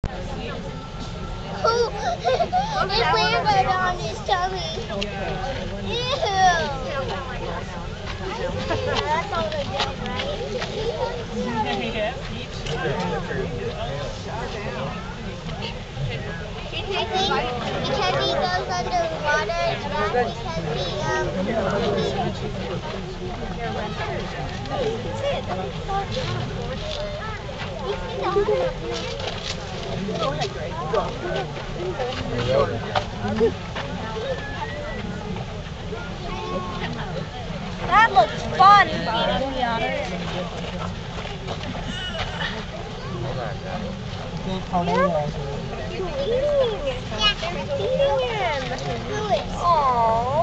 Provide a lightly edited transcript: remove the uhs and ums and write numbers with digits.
It landed on his tummy. Ew. That's all the joke, right? I think because he goes underwater, that's because he That looks fun, feeding the otters. He's eating. They're feeding him. Aww.